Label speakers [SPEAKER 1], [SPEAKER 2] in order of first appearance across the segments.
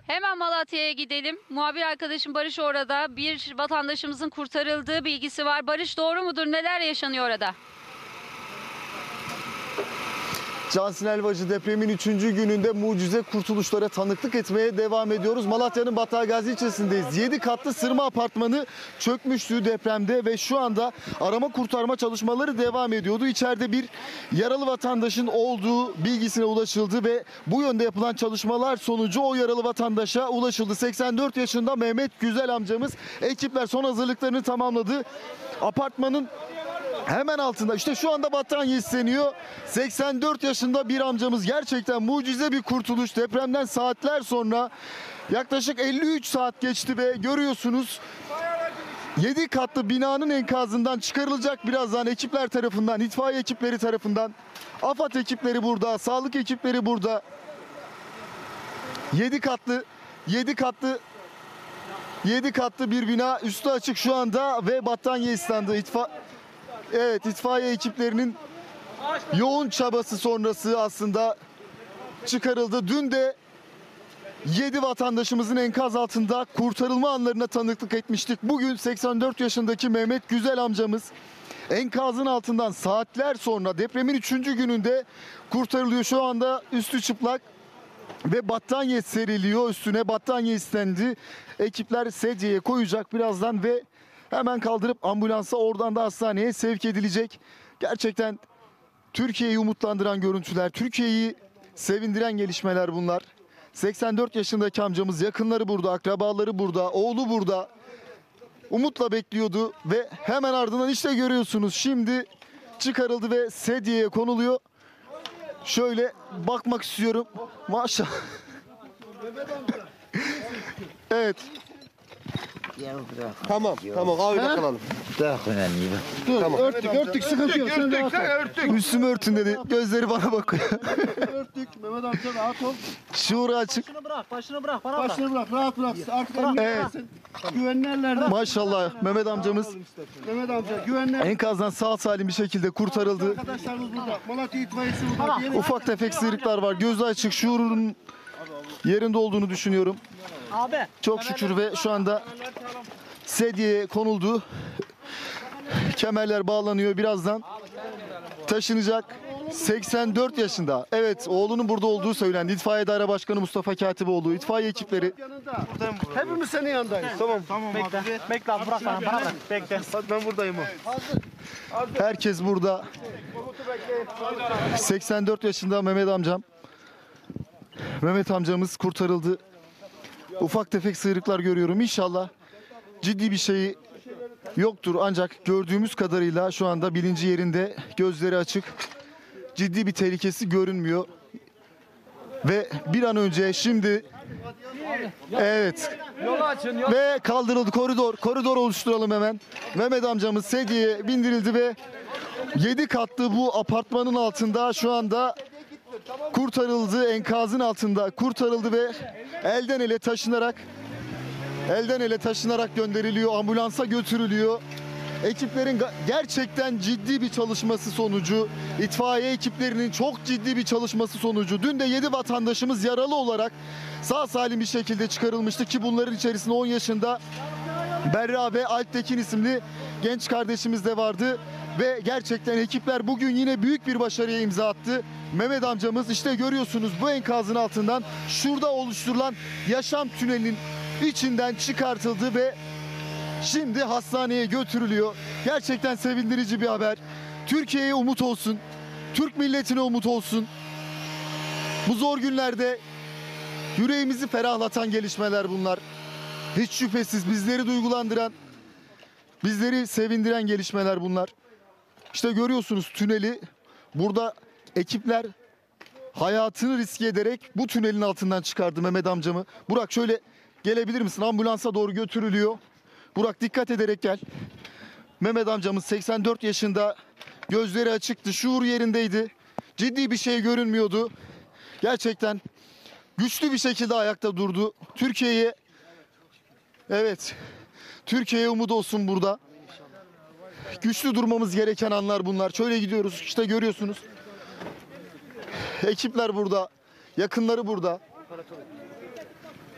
[SPEAKER 1] Hemen Malatya'ya gidelim. Muhabir arkadaşım Barış orada. Bir vatandaşımızın kurtarıldığı bilgisi var. Barış, doğru mudur? Neler yaşanıyor orada?
[SPEAKER 2] Cansin Elvacı, depremin 3. gününde mucize kurtuluşlara tanıklık etmeye devam ediyoruz. Malatya'nın Battalgazi ilçesindeyiz. 7 katlı sırma apartmanı çökmüştü depremde ve şu anda arama kurtarma çalışmaları devam ediyordu. İçeride bir yaralı vatandaşın olduğu bilgisine ulaşıldı ve bu yönde yapılan çalışmalar sonucu o yaralı vatandaşa ulaşıldı. 84 yaşında Mehmet Güzel amcamız, ekipler son hazırlıklarını tamamladı. Apartmanın hemen altında işte şu anda battaniye isteniyor. 84 yaşında bir amcamız, gerçekten mucize bir kurtuluş. Depremden saatler sonra, yaklaşık 53 saat geçti ve görüyorsunuz 7 katlı binanın enkazından çıkarılacak birazdan ekipler tarafından, itfaiye ekipleri tarafından. AFAD ekipleri burada, sağlık ekipleri burada. 7 katlı bir bina, üstü açık şu anda ve battaniye istendi. Evet, itfaiye ekiplerinin yoğun çabası sonrası aslında çıkarıldı. Dün de 7 vatandaşımızın enkaz altında kurtarılma anlarına tanıklık etmiştik. Bugün 84 yaşındaki Mehmet Güzel amcamız enkazın altından saatler sonra depremin 3. gününde kurtarılıyor. Şu anda üstü çıplak ve battaniye seriliyor. Üstüne battaniye istendi. Ekipler sedyeye koyacak birazdan ve hemen kaldırıp ambulansa, oradan da hastaneye sevk edilecek. Gerçekten Türkiye'yi umutlandıran görüntüler, Türkiye'yi sevindiren gelişmeler bunlar. 84 yaşındaki amcamız, yakınları burada, akrabaları burada, oğlu burada. Umutla bekliyordu ve hemen ardından işte görüyorsunuz şimdi çıkarıldı ve sedyeye konuluyor. Şöyle bakmak istiyorum. Maşallah. Evet.
[SPEAKER 3] Tamam abi bakalım.
[SPEAKER 4] Daha önemli.
[SPEAKER 3] Dur, tamam.
[SPEAKER 5] Örttük, sıkıntı yok. Sen rahat ol.
[SPEAKER 2] Üstümü örtün dedi. Gözleri bana bakıyor.
[SPEAKER 5] Örttük. Mehmet amca rahat ol.
[SPEAKER 2] Şuuru açık.
[SPEAKER 5] Başını bırak, rahat bırak. Artık emniyettesin. Güvenli ellerde.
[SPEAKER 2] Maşallah Mehmet amcamız
[SPEAKER 5] Mehmet amca güvenli.
[SPEAKER 2] enkazdan sağ salim bir şekilde kurtarıldı.
[SPEAKER 5] Arkadaşlarımız burada. Malatya itfaiyesi burada. Diyelim.
[SPEAKER 2] Ufak tefek sıyrıklar var. Gözü açık, şuurun yerinde olduğunu düşünüyorum. Çok şükür ve şu anda sedyeye konuldu. Kemerler bağlanıyor, birazdan taşınacak. 84 yaşında. Evet, oğlunun burada olduğu söylendi. İtfaiye Daire Başkanı Mustafa Katipoğlu, itfaiye ekipleri.
[SPEAKER 5] Hepimiz senin yanındayız.
[SPEAKER 3] Tamam.
[SPEAKER 5] Bekle abi, bırak bana. Bekle.
[SPEAKER 3] Hadi ben buradayım
[SPEAKER 2] Herkes burada. 84 yaşında Mehmet amcam. Mehmet amcamız kurtarıldı. Ufak tefek sıyrıklar görüyorum. İnşallah ciddi bir şey yoktur. Ancak gördüğümüz kadarıyla şu anda bilinci yerinde, gözleri açık. Ciddi bir tehlikesi görünmüyor. Ve bir an önce şimdi evet ve kaldırıldı, koridor oluşturalım hemen. Mehmet amcamız sedyeye bindirildi ve 7 katlı bu apartmanın altında şu anda kurtarıldı, enkazın altında kurtarıldı ve elden ele taşınarak gönderiliyor, ambulansa götürülüyor. Ekiplerin gerçekten ciddi bir çalışması sonucu, itfaiye ekiplerinin çok ciddi bir çalışması sonucu dün de 7 vatandaşımız yaralı olarak sağ salim bir şekilde çıkarılmıştı ki bunların içerisinde 10 yaşında Berra ve Alptekin isimli genç kardeşimiz de vardı. Ve gerçekten ekipler bugün yine büyük bir başarıya imza attı. Mehmet amcamız işte görüyorsunuz bu enkazın altından şurada oluşturulan yaşam tünelinin içinden çıkartıldı ve şimdi hastaneye götürülüyor. Gerçekten sevindirici bir haber. Türkiye'ye umut olsun. Türk milletine umut olsun. Bu zor günlerde yüreğimizi ferahlatan gelişmeler bunlar. Hiç şüphesiz bizleri duygulandıran, bizleri sevindiren gelişmeler bunlar. İşte görüyorsunuz tüneli. Burada ekipler hayatını riske ederek bu tünelin altından çıkardı Mehmet amcamı. Burak şöyle gelebilir misin? Ambulansa doğru götürülüyor. Burak dikkat ederek gel. Mehmet amcamız 84 yaşında. Gözleri açıktı. Şuur yerindeydi. Ciddi bir şey görünmüyordu. Gerçekten güçlü bir şekilde ayakta durdu. Türkiye'ye umut olsun burada. Güçlü durmamız gereken anlar bunlar. Şöyle gidiyoruz. İşte görüyorsunuz. Ekipler burada. Yakınları burada.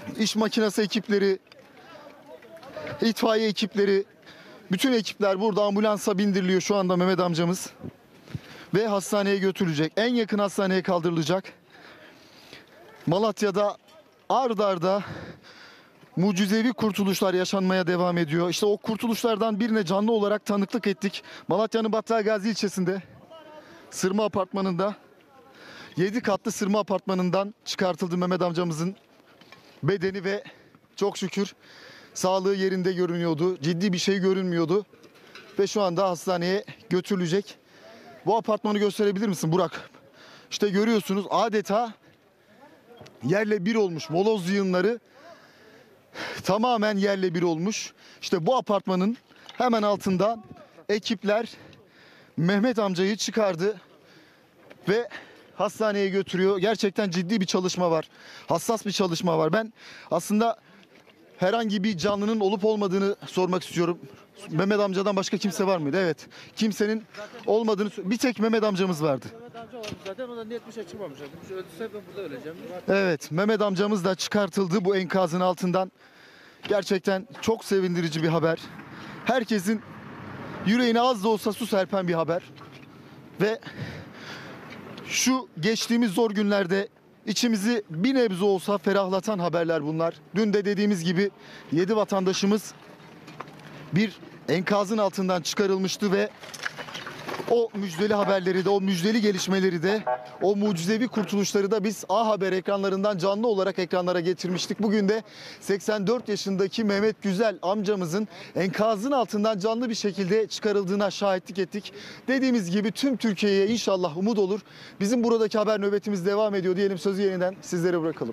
[SPEAKER 2] iş makinesi ekipleri, itfaiye ekipleri, bütün ekipler burada ambulansa bindiriliyor şu anda Mehmet amcamız. Ve hastaneye götürülecek. En yakın hastaneye kaldırılacak. Malatya'da ard arda mucizevi kurtuluşlar yaşanmaya devam ediyor. İşte o kurtuluşlardan birine canlı olarak tanıklık ettik. Malatya'nın Battalgazi ilçesinde Sırma Apartmanı'nda 7 katlı Sırma Apartmanı'ndan çıkartıldı Mehmet amcamızın bedeni ve çok şükür sağlığı yerinde görünüyordu. Ciddi bir şey görünmüyordu. Ve şu anda hastaneye götürülecek. Bu apartmanı gösterebilir misin Burak? İşte görüyorsunuz adeta yerle bir olmuş. Moloz yığınları tamamen yerle bir olmuş. İşte bu apartmanın hemen altından ekipler Mehmet amcayı çıkardı ve hastaneye götürüyor. Gerçekten ciddi bir çalışma var. Hassas bir çalışma var. Ben aslında herhangi bir canlının olup olmadığını sormak istiyorum. Mehmet amcadan başka kimse var mıydı? Evet. Kimsenin olmadığını... Bir tek Mehmet amcamız vardı.
[SPEAKER 3] Mehmet amca olmuş zaten, o da net bir şey çıkmamış. Öldürse ben burada öleceğim.
[SPEAKER 2] Evet. Mehmet amcamız da çıkartıldı bu enkazın altından. Gerçekten çok sevindirici bir haber. Herkesin yüreğine az da olsa su serpen bir haber. Ve şu geçtiğimiz zor günlerde içimizi bir nebze olsa ferahlatan haberler bunlar. Dün de dediğimiz gibi 7 vatandaşımız bir enkazın altından çıkarılmıştı ve o müjdeli haberleri de, o müjdeli gelişmeleri de, o mucizevi kurtuluşları da biz A Haber ekranlarından canlı olarak ekranlara getirmiştik. Bugün de 84 yaşındaki Mehmet Güzel amcamızın enkazın altından canlı bir şekilde çıkarıldığına şahitlik ettik. Dediğimiz gibi tüm Türkiye'ye inşallah umut olur. Bizim buradaki haber nöbetimiz devam ediyor diyelim, sözü yeniden sizlere bırakalım.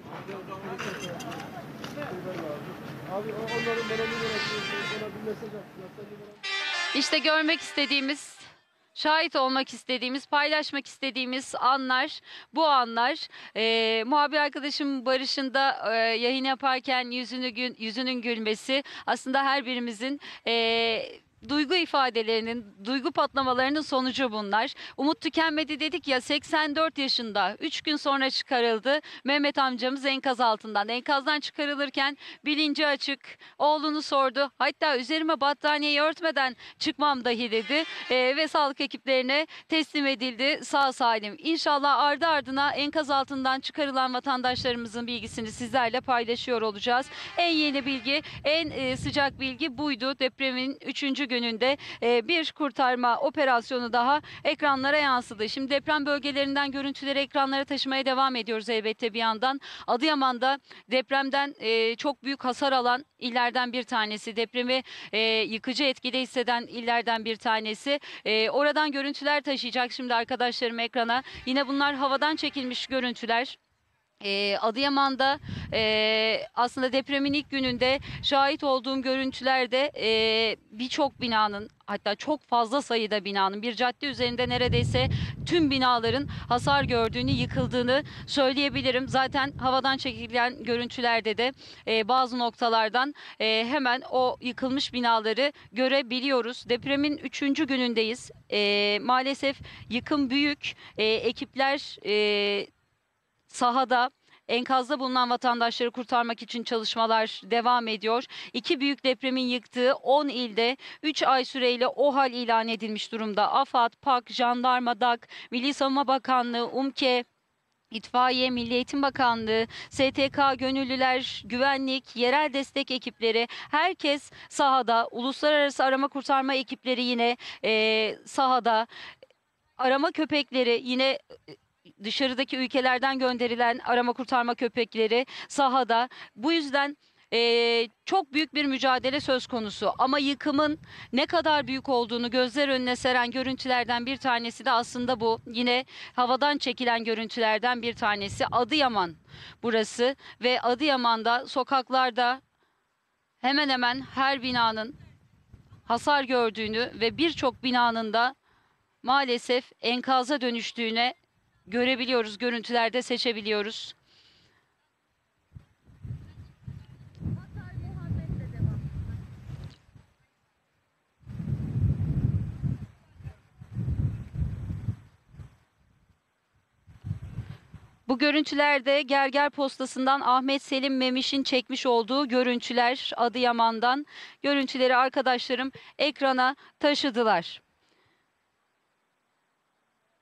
[SPEAKER 1] İşte görmek istediğimiz, şahit olmak istediğimiz, paylaşmak istediğimiz anlar, bu anlar. Muhabir arkadaşım Barış'ın da yayın yaparken yüzünün gülmesi aslında her birimizin duygu ifadelerinin, duygu patlamalarının sonucu bunlar. Umut tükenmedi dedik ya, 84 yaşında 3 gün sonra çıkarıldı Mehmet amcamız enkaz altından. Enkazdan çıkarılırken bilinci açık, oğlunu sordu. Hatta üzerime battaniyeyi örtmeden çıkmam dahi dedi ve sağlık ekiplerine teslim edildi sağ salim. İnşallah ardı ardına enkaz altından çıkarılan vatandaşlarımızın bilgisini sizlerle paylaşıyor olacağız. En yeni bilgi, en sıcak bilgi buydu. Depremin 3. gününde bir kurtarma operasyonu daha ekranlara yansıdı. Şimdi deprem bölgelerinden görüntüleri ekranlara taşımaya devam ediyoruz elbette bir yandan. Adıyaman'da depremden çok büyük hasar alan illerden bir tanesi. Depremi yıkıcı etkide hisseden illerden bir tanesi. Oradan görüntüler taşıyacak şimdi arkadaşlarım ekrana. Yine bunlar havadan çekilmiş görüntüler. Adıyaman'da aslında depremin ilk gününde şahit olduğum görüntülerde birçok binanın, hatta çok fazla sayıda binanın, bir cadde üzerinde neredeyse tüm binaların hasar gördüğünü, yıkıldığını söyleyebilirim. Zaten havadan çekilen görüntülerde de bazı noktalardan hemen o yıkılmış binaları görebiliyoruz. Depremin 3. günündeyiz. Maalesef yıkım büyük. Ekipler sahada, enkazda bulunan vatandaşları kurtarmak için çalışmalar devam ediyor. 2 büyük depremin yıktığı 10 ilde 3 ay süreyle OHAL ilan edilmiş durumda. AFAD, PAK, Jandarma, DAK, Milli Savunma Bakanlığı, UMKE, İtfaiye, Milli Eğitim Bakanlığı, STK, gönüllüler, güvenlik, yerel destek ekipleri, herkes sahada. Uluslararası arama kurtarma ekipleri yine sahada. Arama köpekleri yine dışarıdaki ülkelerden gönderilen arama kurtarma köpekleri sahada. Bu yüzden çok büyük bir mücadele söz konusu. Ama yıkımın ne kadar büyük olduğunu gözler önüne seren görüntülerden bir tanesi de aslında bu. Yine havadan çekilen görüntülerden bir tanesi. Adıyaman burası ve Adıyaman'da sokaklarda hemen hemen her binanın hasar gördüğünü ve birçok binanın da maalesef enkaza dönüştüğüne görebiliyoruz, görüntülerde seçebiliyoruz. Bu görüntüler de Gerger Postası'ndan Ahmet Selim Memiş'in çekmiş olduğu görüntüler, Adıyaman'dan. Görüntüleri arkadaşlarım ekrana taşıdılar.